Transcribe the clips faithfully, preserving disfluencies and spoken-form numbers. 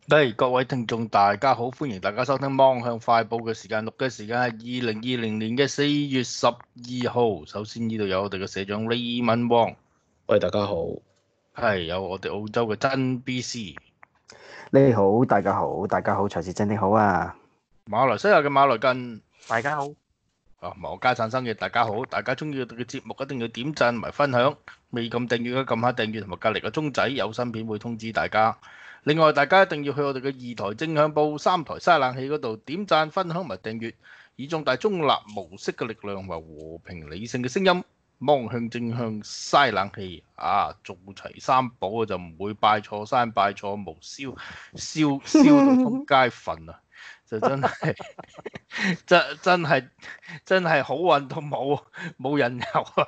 係各位聽眾，大家好，歡迎大家收聽《芒向快報》嘅時間，錄嘅時間係二零二零年嘅四月十二號。首先呢度有我哋嘅社長 Raymond Wong， 喂，大家好。 係有我哋澳洲嘅真 B C， 你好，大家好，大家好，財是真的好啊！ 馬來西亞嘅馬來根， 大家好， 啊，無家產生嘅大家好，大家中意我哋嘅節目一定要點讚同埋分享，未撳訂閱嘅撳下訂閱同埋隔離個鐘仔，有新片會通知大家。另外，大家一定要去我哋嘅二台正向報、三台嘥冷氣嗰度點讚、分享同埋訂閱，以壯大中立模式嘅力量同埋和平理性嘅聲音。芒向正向嘥冷氣啊，做齊三寶就唔會拜錯山拜錯墓，燒燒燒到通街瞓啊！就真係真真係真係好運到冇冇人有啊！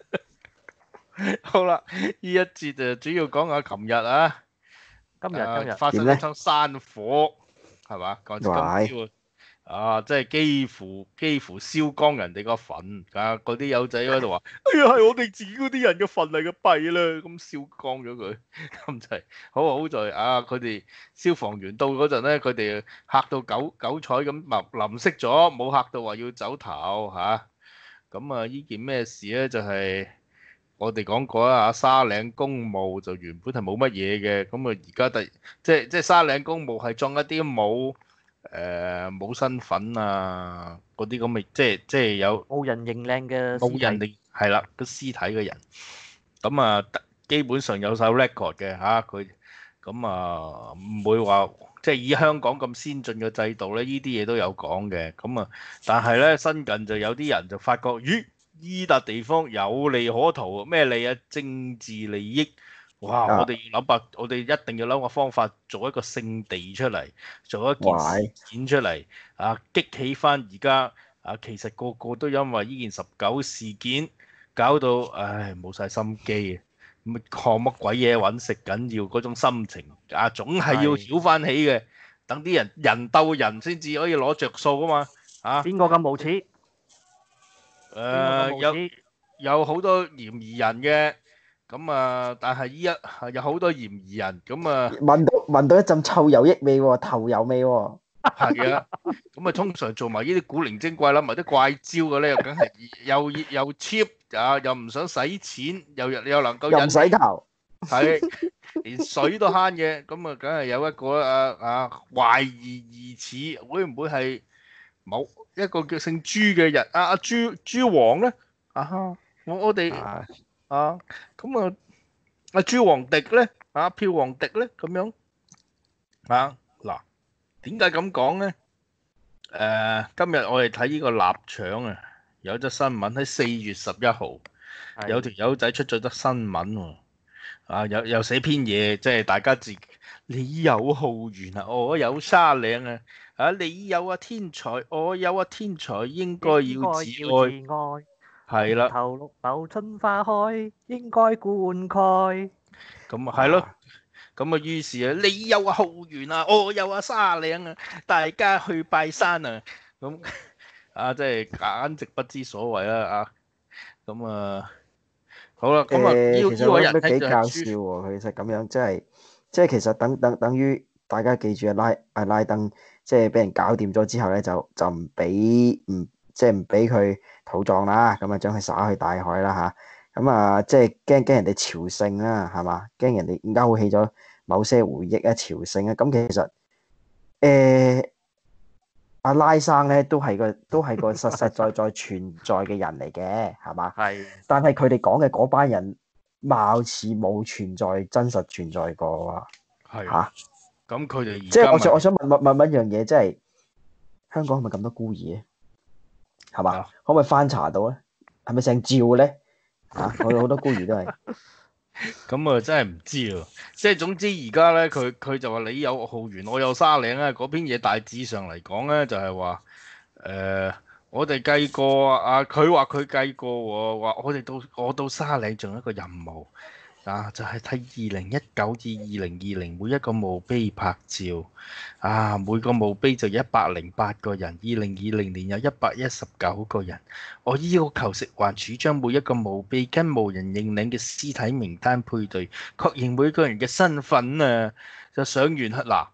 好啦，呢一節就主要講下琴日啊。 今日今日發生一場山火，係嘛？講今朝啊，即係幾乎幾乎燒光人哋個墳，啊！嗰啲友仔喺度話：哎呀，係我哋自己嗰啲人嘅墳嚟嘅，弊啦！咁燒光咗佢，咁就係好好在啊！佢哋消防員到嗰陣咧，佢哋嚇到九九彩咁，臨臨熄咗，冇嚇到話要走頭嚇。咁啊，呢件咩事咧？就係、是。我哋講過啦，沙嶺公墓就原本係冇乜嘢嘅，咁啊而家第即係即係沙嶺公墓係裝一啲冇誒冇身份啊嗰啲咁嘅，即係即係有冇人認領嘅冇人哋係啦個屍體嘅人，咁啊基本上有手 record 嘅嚇佢，咁啊唔會話即係以香港咁先進嘅制度咧，呢啲嘢都有講嘅，咁啊但係咧新近就有啲人就發覺咦〜依笪地方有利可圖，咩利啊？政治利益，哇！啊、我哋要諗辦，我哋一定要諗個方法，做一個聖地出嚟，做一件事件出嚟，啊！激起翻而家啊，其實個個都因為呢件十九事件搞到，唉，冇晒心機啊！咁學乜鬼嘢揾食緊要嗰種心情啊，總係要曉翻起嘅。等啲人人鬥人先至可以攞着數啊嘛！啊， 邊個咁無恥？ 誒、呃、有有好多嫌疑人嘅，咁啊，但係依一有好多嫌疑人，咁啊， 聞到聞到一陣臭油益味喎，頭油味喎， 係啊，咁啊，通常做埋呢啲古靈精怪啦，埋啲怪招嘅咧，又梗係又又 cheap 啊，又唔想使錢，又又能夠又唔洗頭， 係連水都慳嘅，咁啊，梗係有一個啊啊懷疑疑似會唔會係冇？一個叫姓朱嘅人，啊啊朱朱王咧，啊我我哋啊咁啊阿朱王迪咧，啊票王迪咧咁樣啊嗱，點解咁講咧？誒今日我哋睇呢個臘腸啊，有則新聞喺四月十一號，有條友仔出咗則新聞喎，啊又又寫篇嘢，即係大家自你有浩源啊，我有沙嶺啊。啊！你有啊天才，我有啊天才，應該要自愛。係啦， 頭綠豆春花開，應該灌溉。 咁啊係咯，咁啊於是啊，你有啊浩源啊，我有啊沙嶺啊，大家去拜山啊，咁啊即係簡直不知所謂啦啊！咁啊好啦，咁啊誒，其實我覺得幾就搞笑喎。其實咁樣即係即係其實等等等於大家記住啊拉啊拉登。即係俾人搞掂咗之後咧，就就唔俾唔即係唔俾佢土葬啦，咁啊將佢撒去大海啦嚇，咁啊即係驚驚人哋朝聖啦，係嘛？驚人哋勾起咗某些回憶啊，朝聖啊，咁其實誒阿拉生咧都係個都係個實實在在存在嘅人嚟嘅，係嘛？ 係。 但係佢哋講嘅嗰班人，貌似冇存在真實存在過喎，嚇。 咁佢哋即係我想我想問問問一樣嘢，即係香港係咪咁多孤兒咧？係嘛？啊、可唔可以翻查到咧？係咪姓趙咧？啊，我有好多孤兒都係。 咁啊，真係唔知喎。即係總之而家咧，佢佢就話你有浩源，我有沙嶺啊。嗰篇嘢大致上嚟講咧，就係話誒，我哋計過啊，佢話佢計過喎，話我哋到我到沙嶺仲有一個任務。啊！就係睇二零一九至二零二零每一個墓碑拍照，啊每個墓碑就一百零八個人，二零二零年有一百一十九個人。我要求食環署將每一個墓碑跟無人認領嘅屍體名單配對，確認每個人嘅身份啊！就上完嗱，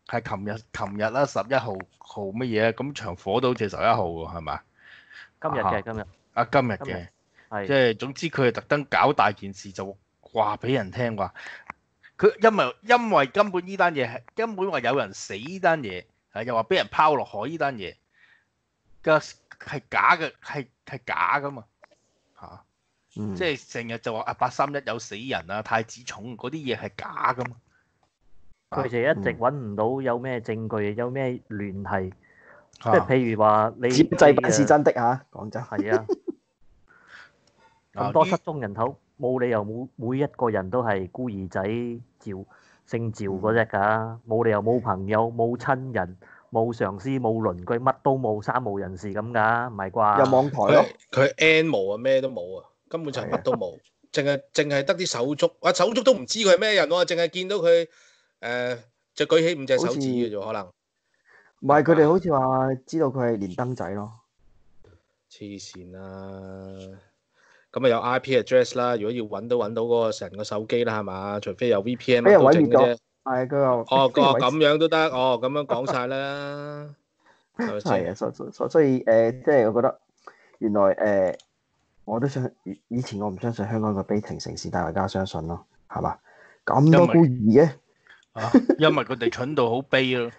係琴日琴日啦，十一號號乜嘢？咁場火都好似十一號喎，係咪？ 今日嘅今日啊，今日今日嘅， 係即係總之佢係特登搞大件事，就話俾人聽話。佢因為因為根本呢單嘢係根本話有人死呢單嘢，係又話俾人拋落海呢單嘢嘅係假嘅，係係假噶嘛嚇。 嗯， 即係成日就話啊八三一有死人啊，太子重嗰啲嘢係假噶嘛。 佢哋一直揾唔到有咩證據，有咩聯繫，即啊係譬如話你只制版是你誒真的嚇，講真。 係啊，咁多失蹤人口，冇理由冇每一個人都係孤兒仔趙姓趙嗰只㗎，冇理由冇朋友、冇親人、冇上司、冇鄰居，乜都冇，三無人士咁㗎，唔係啩？ 有網台咯， 佢佢 N 無啊，咩都冇啊，根本就係乜都冇，淨係淨係得啲手足，啊手足都唔知佢係咩人喎，淨係見到佢誒就舉起五隻手指嘅啫，可能唔係佢哋好似話知道佢係連登仔咯。 黐線啦。咁啊有 I P address 啦，如果要揾都揾到嗰個人個手機啦，係嘛？除非有 V P N 俾人乜都整嘅毀滅咗啫。 係佢話哦，個俾人毀咁樣都得，哦咁樣講晒啦，係咪係先？ 啊，所所所所以誒、呃，即係我覺得原來誒、呃，我都相以以前我唔相信香港個悲情城市，但係而家相信咯，係嘛？咁多孤兒嘅， 啊，因為佢哋蠢到好悲咯。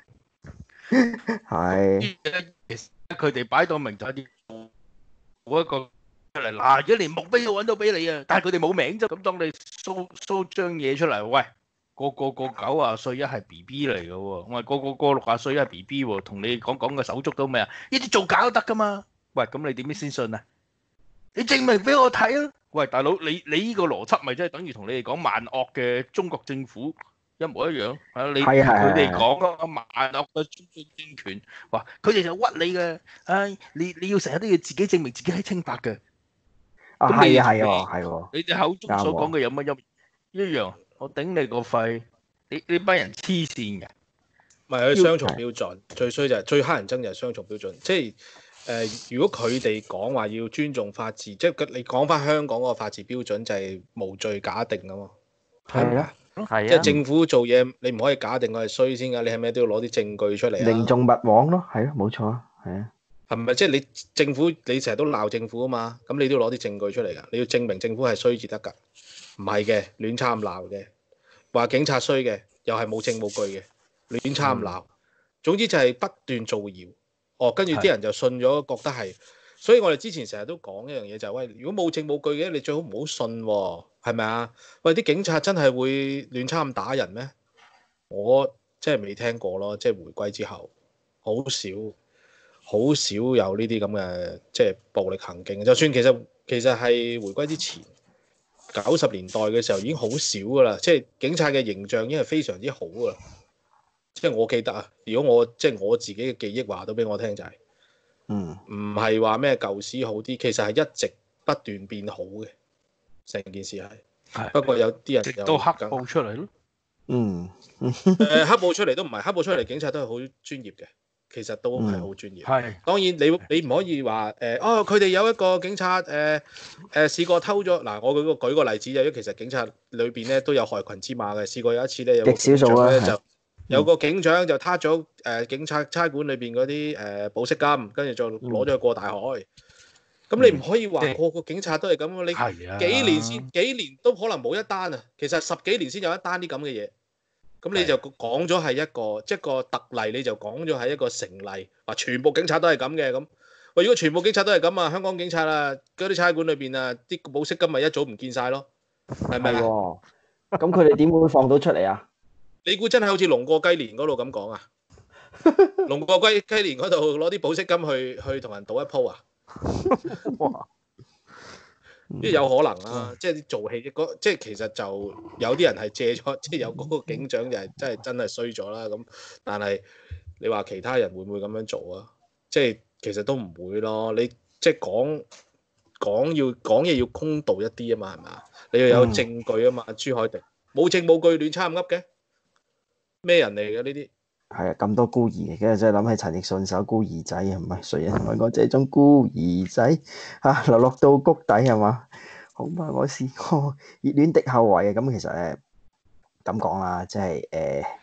係其實佢哋擺到明就係啲冇一個出嚟嗱，一連目標都揾到俾你啊！但係佢哋冇名啫。咁當你 show show 張嘢出嚟，喂，個個個九啊歲一係 B B 嚟嘅喎，我話個個個六啊歲一係 B B 喎，同你講講個手足都咩啊？呢啲做假都得噶嘛？喂，咁你點樣先信啊？你證明俾我睇啊！喂，大佬，你你呢個邏輯咪即係等於同你哋講萬惡嘅中國政府一模一樣啊！你係係佢哋講嗰個萬惡嘅中國政權，話佢哋就屈你嘅，唉，你你要成日都要自己證明自己係清白嘅。 啊咁你係啊係喎係喎， 你哋口中所講嘅有乜一一樣？我頂你個肺！你你班人黐線嘅。 唔係佢雙重標準，最衰就係最乞人憎就係雙重標準，即係誒、呃，如果佢哋講話要尊重法治，即係佢你講翻香港嗰個法治標準就係無罪假定啊嘛， 係啊， 係啊， 即係政府做嘢你唔可以假定佢係衰先㗎，你係咪都要攞啲證據出嚟啊？ 寧縱勿枉咯，係咯，冇錯啊，係啊， 係咪即係你政府你成日都鬧政府啊嘛，咁你都要攞啲證據出嚟㗎，你要證明政府係衰至得㗎，唔係嘅亂參鬧嘅，話警察衰嘅又係冇證冇據嘅。亂參鬧，總之就係不斷造謠，哦，跟住啲人就信咗，覺得係，所以我哋之前成日都講一樣嘢就係、是，喂，如果冇證冇據嘅，你最好唔好信喎，係咪啊？喂，啲警察真係會亂參打人咩？我即係未聽過咯，即係回歸之後，好少好少有呢啲咁嘅即係暴力行徑，就算其實其實係回歸之前。九十年代嘅時候已經好少噶啦，即係警察嘅形象已經係非常之好噶啦。即係我記得啊，如果我即係我自己嘅記憶話到俾我聽就係、是， 嗯， 唔係話咩舊時好啲，其實係一直不斷變好嘅，成件事係。 係不過有啲人又直到黑暴出嚟咯。 嗯， 誒黑暴出嚟都唔係黑暴出嚟，警察都係好專業嘅，其實都係好專業。 係當然你你唔可以話誒、呃、哦，佢哋有一個警察誒誒、呃呃、試過偷咗嗱，我舉個舉個例子就係，其實警察裏邊咧都有害群之馬嘅，試過有一次咧有個警長咧就。有個警長就撻咗誒警察差館裏邊嗰啲誒保釋金，跟住就攞咗去過大海。咁、嗯、你唔可以話個個警察都係咁，你幾年先幾年都可能冇一單啊。其實十幾年先有一單啲咁嘅嘢。咁你就講咗係一個即係個特例，你就講咗係一個成例，話全部警察都係咁嘅咁。喂，如果全部警察都係咁啊，香港警察啊嗰啲差館裏邊啊啲保釋金咪一早唔見晒咯，係咪啊？ 咁佢哋點會放到出嚟啊？ 你估真係好似龍過雞年嗰度咁講啊？龍過雞雞年嗰度攞啲保釋金去去同人賭一鋪啊？ 哇！ 呢有可能啊，即係啲做戲，即係其實就有啲人係借咗，即係有嗰個警長就係真係真係衰咗啦。咁但係你話其他人會唔會咁樣做啊？即係其實都唔會咯。你即係講講要講嘢要公道一啲啊嘛，係嘛？你要有證據啊嘛。嗯、朱凱廸冇證冇據亂參噏嘅。咩人嚟嘅呢啲？係啊，咁多孤兒，跟住真係諗起陳奕迅首《孤兒仔》啊，唔係誰人愛我這種孤兒仔啊，流落到谷底係嘛？恐怕我是個熱戀的後遺啊！咁其實誒咁講啦，即係誒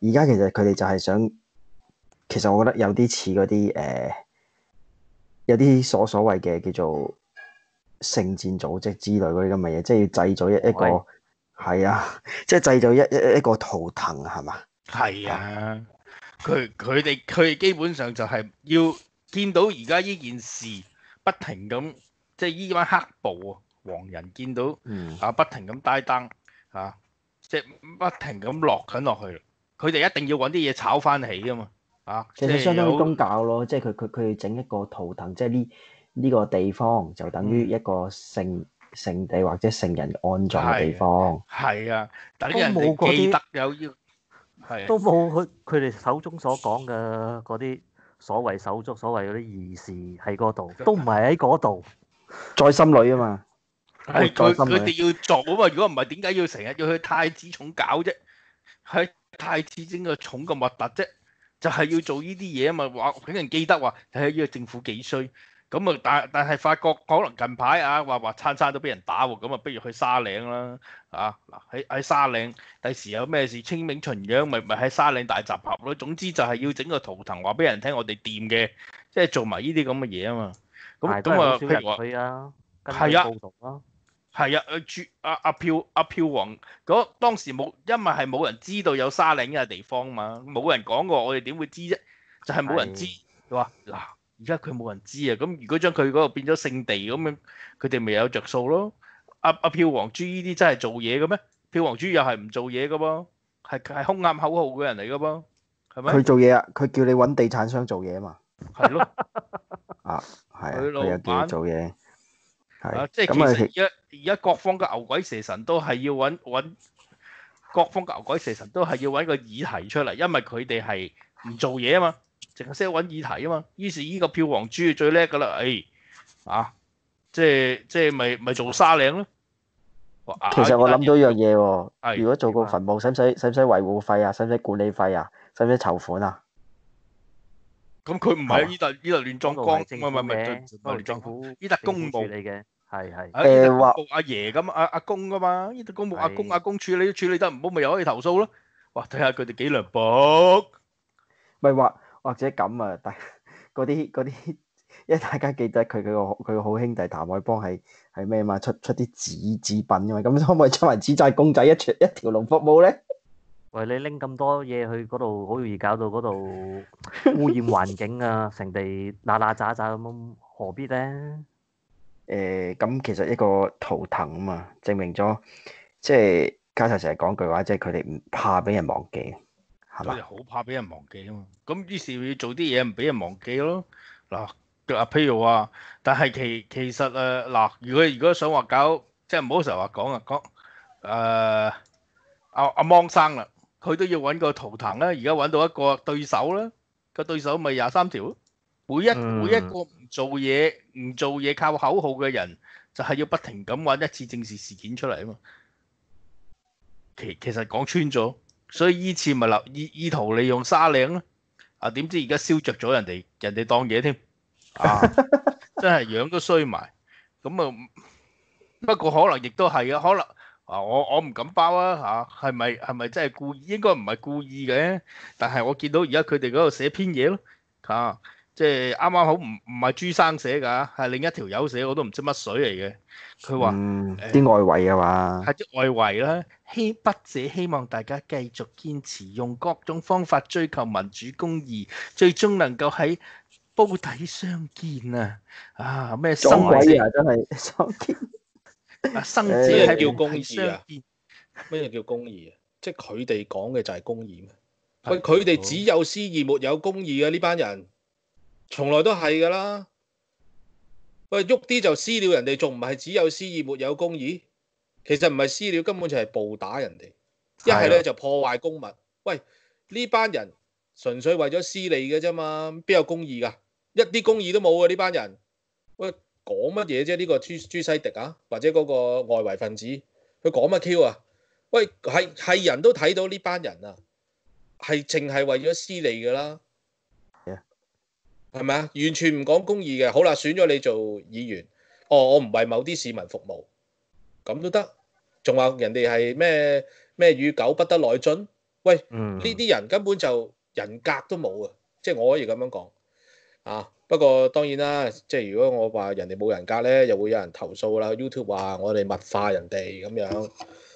而家其實佢哋就係想，其實我覺得有啲似嗰啲誒，有啲所所謂嘅叫做聖戰組織之類嗰啲咁嘅嘢，即係要製造一一個係啊，即係製造一一一個圖騰係嘛？ 係啊，佢佢哋佢哋基本上就係要見到而家呢件事不停咁，即係呢班黑暴啊，黃人見到嗯啊不停咁帶燈啊，即係不停咁落緊落去，佢哋一定要揾啲嘢炒翻起啊嘛啊！ 其實相當於宗教咯，即係佢佢佢哋整一個圖騰，即係呢呢個地方就等於一個聖聖地或者聖人安葬嘅地方。 係啊，等人哋記得有要係都冇佢佢哋手中所講嘅嗰啲所謂手足所謂嗰啲儀事喺嗰度，都唔係喺嗰度， 在心裏啊嘛。 係佢佢哋要做啊嘛，如果唔係點解要成日要去太子重搞啫？喺太子整個重咁核突啫？就係要做呢啲嘢啊嘛，話俾人記得話睇下呢個政府幾衰。咁啊，但但係發覺可能近排啊話話餐餐都俾人打喎，咁啊不如去沙嶺啦啊嗱喺喺沙嶺，第時有咩事清明巡陽咪咪喺沙嶺大集合咯。總之就係要整個圖騰話俾人聽我哋掂嘅，即係做埋呢啲咁嘅嘢啊嘛。咁咁啊，譬如話去啊， 係啊，係啊，朱阿阿票阿票王嗰當時冇，因為係冇人知道有沙嶺呢個地方嘛，冇人講過，我哋點會知啫？就係、是、冇人知。佢話嗱。而家佢冇人知啊，咁如果將佢嗰個變咗聖地咁樣，佢哋咪有着數咯。阿阿票王豬呢啲真係做嘢嘅咩？票王豬又係唔做嘢嘅噃，係係空喊口號嘅人嚟嘅噃，係咪？ 佢做嘢啊，佢叫你揾地產商做嘢啊嘛。 係咯， 啊，係啊，佢又叫你做嘢。係啊，即係其實而家而家各方嘅牛鬼蛇神都係要揾揾，各方嘅牛鬼蛇神都係要揾個議題出嚟，因為佢哋係唔做嘢啊嘛。淨係識揾議題啊嘛，於是呢個票王豬最叻噶啦，誒啊，即係即係咪咪做沙嶺咯？ 其實我諗到一樣嘢喎，如果做個墳墓，使唔使使唔使維護費啊？使唔使管理費啊？使唔使籌款啊？ 咁佢唔係呢度呢度亂葬崗，唔係唔係唔係亂葬府， 呢度公務嚟嘅，係係。 誒話阿爺咁阿阿公噶嘛，呢度公務阿公阿公處理處理得唔好，咪又可以投訴咯。哇，睇下佢哋幾涼薄， 咪話。或者咁啊，但嗰啲嗰啲，因為大家記得佢佢個佢個好兄弟譚海邦係係咩嘛？出出啲紙紙品㗎嘛，咁可唔可以出埋紙紮公仔一條一條龍服務咧？ 喂，你拎咁多嘢去嗰度，好容易搞到嗰度污染環境啊，成地嗱嗱喳喳咁，何必咧？ 誒，咁其實一個圖騰啊嘛，證明咗即係家齊成日講句話，即係佢哋唔怕俾人忘記。 佢哋好怕俾人忘記啊嘛，咁於是要做啲嘢唔俾人忘記咯。嗱，啊譬如話，但係其其實誒嗱，如果如果想話搞，即係唔好成日話講啊講誒阿阿芒生啦，佢都要揾個圖騰啦，而家揾到一個對手啦，個對手咪廿三條，每一、嗯、每一個唔做嘢唔做嘢靠口號嘅人，就係要不停咁揾一次政治事件出嚟啊嘛。其其實講穿咗。所以依次咪立意意圖利用沙嶺咯，啊點知而家燒着咗人哋，人哋當嘢添，啊真係樣都衰埋，咁啊不過可能亦都係啊，可能啊我我唔敢包啊嚇，係咪係咪真係故意？應該唔係故意嘅，但係我見到而家佢哋嗰度寫篇嘢咯，啊即係啱啱好唔唔係朱生寫㗎，係另一條友寫，我都唔知乜水嚟嘅。佢話啲外圍啊嘛， 係啲外圍啦。希筆者希望大家繼續堅持，用各種方法追求民主公義，最終能夠喺煲底相見啊！啊咩生鬼啊，真係相見啊生者係叫公義啊？咩叫公義啊？即係佢哋講嘅就係公義咩？喂，佢哋只有私義沒有公義啊！呢班人從來都係㗎啦。喂，喐啲就私了人哋，仲唔係只有私義沒有公義？其實唔係私了，根本就係暴打人哋。一係咧就破壞公物。喂，呢班人純粹為咗私利嘅啫嘛，邊有公義㗎？一啲公義都冇啊！呢班人喂講乜嘢啫？呢個朱朱西迪啊，或者嗰個外圍分子，佢講乜 Q 啊？喂，係係人都睇到呢班人啊，係淨係為咗私利㗎啦。係咪啊？完全唔講公義嘅。好啦，選咗你做議員，哦，我唔為某啲市民服務，咁都得。仲話人哋係咩咩與狗不得內進， 喂， 嗯呢啲人根本就人格都冇啊！即係我可以咁樣講啊。不過當然啦，即係如果我話人哋冇人格咧，又會有人投訴啦。YouTube 話我哋物化人哋咁樣。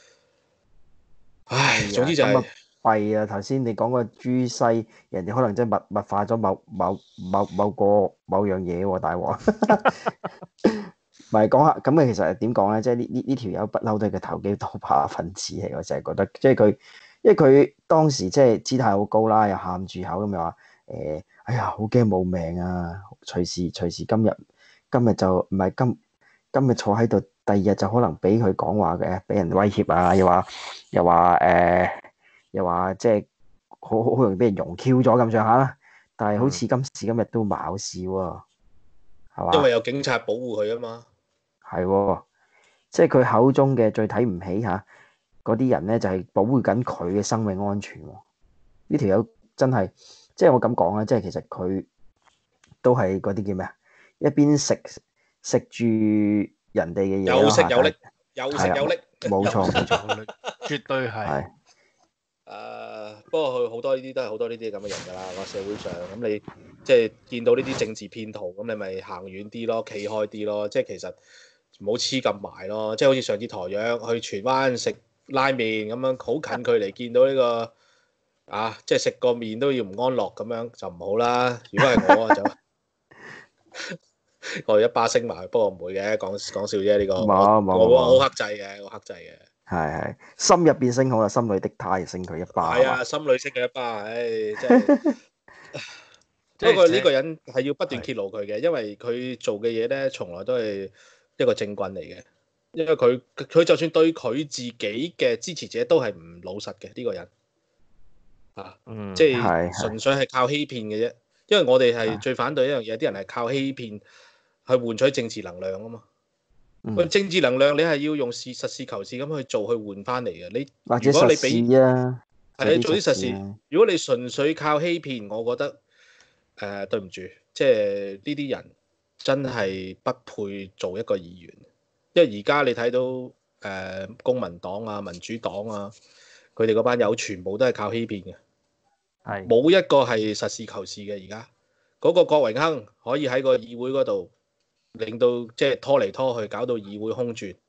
唉，總之就係、 咁啊弊啊！頭先你講個豬西，人哋可能真係物物化咗某某某某個某樣嘢喎，大鑊。唔係講下咁啊，其實點講咧？即係呢呢呢條友不嬲都係個投機倒把分子嚟，我成日覺得，即係佢，因為佢當時即係姿態好高啦，又喊住口咁又話誒，哎呀，好驚冇命啊！隨時隨時今日今日就唔係今今日坐喺度，第二日就可能俾佢講話嘅，俾人威脅啊，又話又話誒，又話即係好好容易俾人融 Q 咗咁上下啦。但係好似今時今日都冇事喎，係嘛？ 因為有警察保護佢啊嘛。 係喎，即係佢口中嘅最睇唔起嚇嗰啲人咧，就係保護緊佢嘅生命安全喎。呢條友真係，即係我咁講啊，即係其實佢都係嗰啲叫咩啊？一邊食食住人哋嘅嘢有食有力， 力，有食有力， 冇錯冇錯， 錯，絕對係。 係誒，不過佢好多呢啲都係好多呢啲咁嘅人㗎啦，個社會上咁你即係見到呢啲政治騙徒，咁你咪行遠啲咯，企開啲咯，即係其實唔好黐咁埋咯，即係好似上次台約去荃灣食拉麵咁樣，好近距離見到呢個啊，即係食個麵都要唔安樂咁樣就唔好啦。如果係我啊就我哋一巴升埋，不過唔會嘅，講講笑啫呢個。 冇冇我我冇好克制嘅，我克制嘅。 係係心入邊升好啦，心裏的他升佢一巴。 係啊，心裏識嘅一巴，唉，真係。 即係不過呢個人係要不斷揭露佢嘅，因為佢做嘅嘢咧，從來都係一個正棍嚟嘅。因為佢佢就算對佢自己嘅支持者都係唔老實嘅呢個人啊， 嗯， 即係係係純粹係靠欺騙嘅啫。因為我哋係最反對一樣嘢，啲人係靠欺騙去換取政治能量啊嘛。 嗯喂，政治能量你係要用事實事求是咁去做去換翻嚟嘅。你或者實如果你俾事啊， 係你做啲實事實啊， 如果你純粹靠欺騙，我覺得誒、呃、對唔住，即係呢啲人真係不配做一個議員，因為而家你睇到誒、呃、公民黨啊、民主黨啊，佢哋嗰班友全部都係靠欺騙嘅， 係冇一個係實事求是嘅。而家嗰個郭榮鏗可以喺個議會嗰度令到即係拖嚟拖去，搞到議會空轉，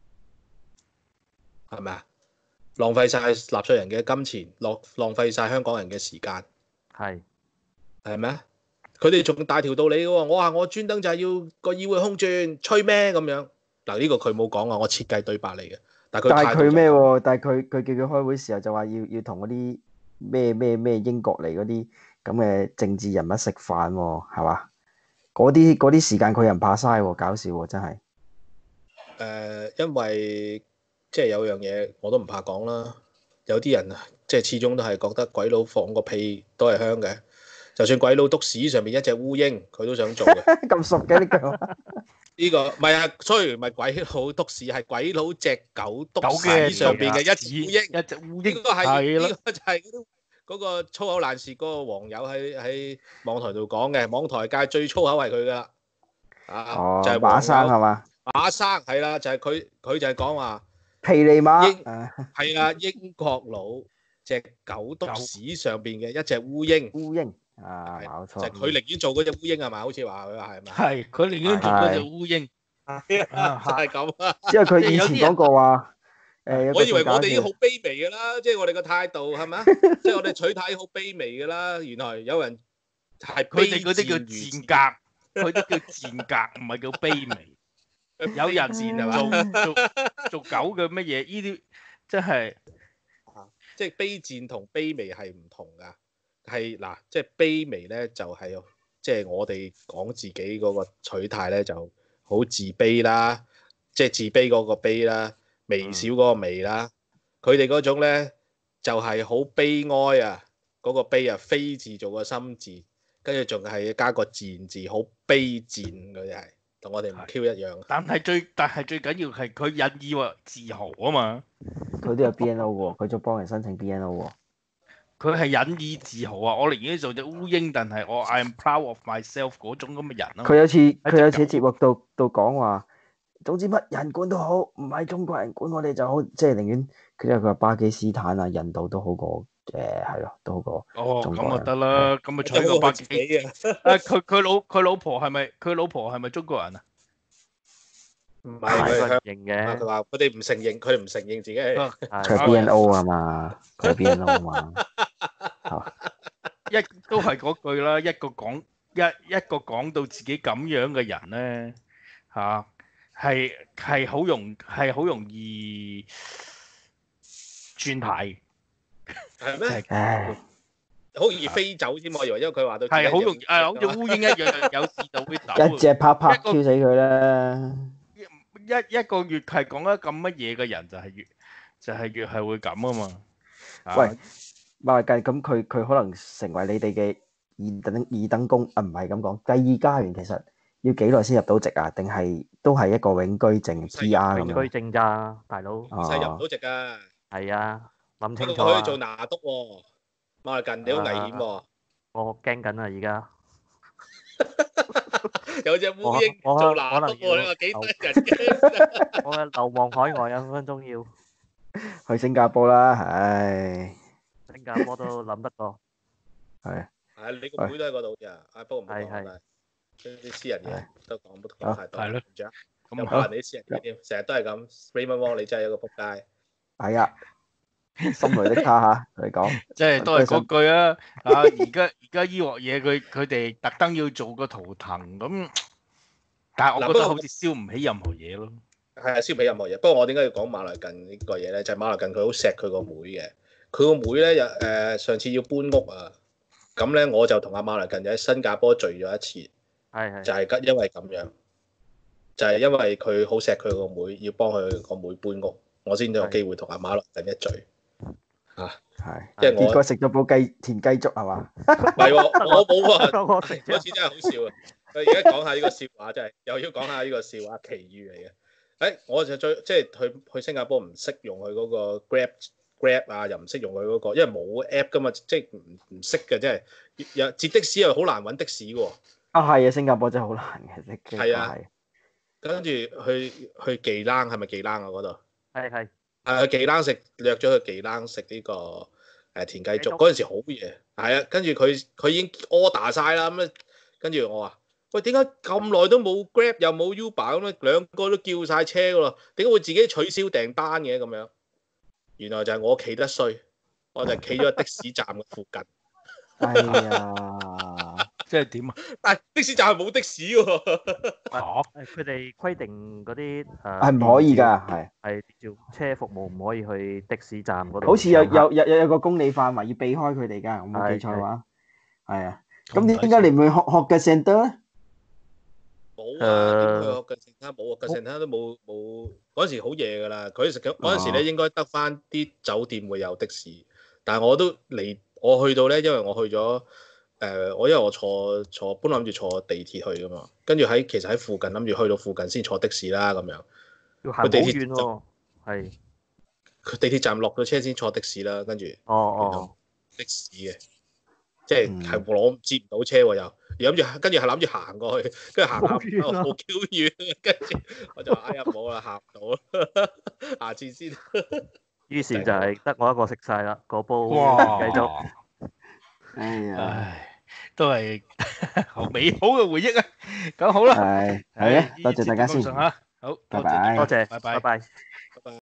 係咪啊？浪費晒納稅人嘅金錢，浪浪費晒香港人嘅時間， 係係咪啊？佢哋仲大條道理嘅喎，我話我專登就係要個議會空轉，吹咩咁樣？嗱呢個佢冇講啊，我設計對白嚟嘅，但係佢但係態度就佢咩喎？但係佢佢叫佢開會時候就話要要同嗰啲咩咩咩英國嚟嗰啲咁嘅政治人物食飯喎，係嘛？嗰啲嗰啲時間佢又唔怕嘥喎，搞笑喎，真係。 誒、呃因為即係有樣嘢我都唔怕講啦，有啲人啊，即係始終都係覺得鬼佬放個屁都係香嘅，就算鬼佬篤屎上面一隻烏蠅，佢都想做嘅。 咁熟嘅呢句話， 呢、個唔係啊，雖然唔係鬼佬篤屎，係鬼佬隻狗狗篤嘅屎上邊嘅一隻烏蠅。 一隻烏蠅呢個係係啦， 呢個就係嗰個粗口爛舌嗰個網友喺喺網台度講嘅，網台界最粗口係佢噶啦，啊、 哦， 就係馬生係嘛？ 馬生係啦，就係佢佢就係講話皮尼馬英啊係啊，英國佬隻狗篤屎上邊嘅一隻烏蠅， 烏蠅啊， 係冇錯。 就係佢寧願做嗰隻烏蠅係嘛？好似話佢話係咪？ 係佢寧願做嗰隻烏蠅。 就係咁啊！ 因為佢以前講過話，誒有個我以為仲搞笑我哋已經好卑微㗎啦，即係我哋個態度係咪啊？即係我哋取態好卑微㗎啦。原來有人係佢哋嗰啲叫卑賤賤格，佢啲叫賤格，唔係叫卑微。有人賤係嘛？ 做做做狗嘅乜嘢？呢啲真係即係卑賤同卑微係唔同㗎。係嗱，即係卑微咧，就係即係我哋講自己嗰個取態咧，就好自卑啦，即係自卑嗰個卑啦，微小嗰個微啦。佢哋嗰種咧就係好悲哀啊，嗰個悲啊，非字做個心字，跟住仲係加個賤字，好卑賤佢哋係，同我哋唔 Q 一樣。 但係最但係最緊要係佢引以為自豪啊嘛！ 佢都有 B N O 喎，佢仲幫人申請 B N O 喎。 佢係引以自豪啊！我寧願做隻烏蠅，但係我 I am proud of myself 嗰種咁嘅人啊！ 佢有次佢有次喺節目度度講話，總之乜人管都好，唔係中國人管我哋就好，即係寧願佢因為佢話巴基斯坦啊、印度都好過誒係咯，都好過哦，咁啊中國人。 得啦，咁咪娶個百幾幾啊？ 啊！佢佢老佢老婆係咪佢老婆係咪中國人啊？ 唔唔係佢係佢向認啊！佢嘅， 話佢哋唔承認，佢哋唔承認自己係啊佢係係 B N O 啊嘛，佢係 B N O 啊嘛。 一都係嗰句啦，一個講一一個講到自己咁樣嘅人咧，嚇係係好容係好容易轉牌， 係咩？ 唉， 好易飛走添，我以為，因為佢話到自己係好容易誒，好似有烏蠅一樣，有時就會走。 一隻拍拍一個 Q 死佢啦！ 一一個月係講得咁乜嘢嘅人，就係越就係越係會咁啊嘛。啊喂，馬計咁佢佢可能成為你哋嘅二等二等公啊，唔係咁講。第二家園其實要幾耐先入到籍啊？定係都係一個永居證 P R 咁樣？ 永居證咋，大佬。 哦細入唔到，籍㗎。 係啊，諗清楚啊！ 不過佢可以做拿督喎，馬來近你好危險喎。 我驚緊啊！而家有隻烏我蠅我做拿督可能要喎，你話幾得人驚？ 我嘅流亡海外啊，分分鐘要去新加坡啦，唉， 新加坡都諗得過。 係係你個妹都喺嗰度咋？啊，不過唔好講係係啦，啲私人嘢都講唔好講太多。 係咯唔知啊咁啊又爆人哋啲私人嘢添，成日都係咁。Raymond Wong 你真係一個仆街。 係啊，心裏的他嚇，同你講， 即係都係嗰句啊！啊，而家而家醫學嘢，佢佢哋特登要做個圖騰咁，但係我覺得好似燒唔起任何嘢咯。 係啊，燒唔起任何嘢。不過我點解要講馬來近呢個嘢咧？就係、馬來近佢好錫佢個妹嘅。佢個妹咧有誒上次要搬屋啊，咁咧我就同阿馬來近就喺新加坡聚咗一次， 係係就係、因為咁樣，就係、因為佢好錫佢個妹，要幫佢個妹搬屋，我先有機會同阿馬來近一聚。 係， 即係我結果食咗煲雞田雞粥係嘛？ 唔係喎，我冇喎。 我食嗰次真係好笑啊！佢而家講下呢個笑話，真係又要講下呢個笑話奇遇嚟嘅。誒、哎，我就最即係去去新加坡唔識用佢嗰個 Grab Grab 啊，又唔識用佢嗰、嗰個，因為冇 app 噶嘛，即係唔唔識嘅，真係有接的士又好難揾的士嘅喎。 啊係啊，新加坡真係好難嘅，的係啊確係。 跟住去去忌冷係咪忌冷啊？嗰度係係係去忌冷食，約咗去忌冷食呢個誒田雞粥。嗰陣時好夜，係啊，跟住佢佢已經 order 晒啦，咁啊，跟住我話。喂，點解咁耐都冇 Grab 又冇 Uber 咁咧？兩個都叫晒車㗎咯，點解會自己取消訂單嘅咁樣？原來就係我企得衰，我就企咗喺的士站嘅附近。 哎呀， 即係點啊？ 但係的士站係冇的士喎。 嚇！ 誒佢哋規定嗰啲誒係唔可以㗎，係。 係叫車服務唔可以去的士站嗰度。 好似有有有有有個公里範圍要避開佢哋㗎，我冇記錯嘅話。係啊，咁點解你唔去學學嘅 centre 咧？ 冇啊，點去嘅聖他冇啊，嘅聖他都冇冇嗰陣時好夜㗎啦。佢食嗰陣時咧應該得翻啲酒店會有的士，但係我都嚟我去到咧，因為我去咗誒、呃，我因為我坐坐本來諗住坐地鐵去㗎嘛，跟住喺其實喺附近諗住去到附近先坐的士啦咁樣。 要行好遠喎，係。 佢地鐵站落咗車先坐的士啦，跟住哦哦， 的士嘅，即係係攞接唔到車喎又。諗住，跟住係諗住行過去，跟住行下好 Q 遠，跟住我就話：哎呀，冇啦，行唔到啦，下次先。 於是就係得我一個食晒啦，嗰煲哇！ 雞粥。 哎呀， 唉，都係好美好嘅回憶啊！咁好啦， 係係啊，多謝大家先， 嚇，好， 拜拜多謝， 拜拜拜拜。